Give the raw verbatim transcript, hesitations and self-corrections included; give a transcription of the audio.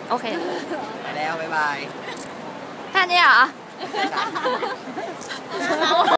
โอเคไปแล้วบ๊ายบายแค่นี้เหรอใช่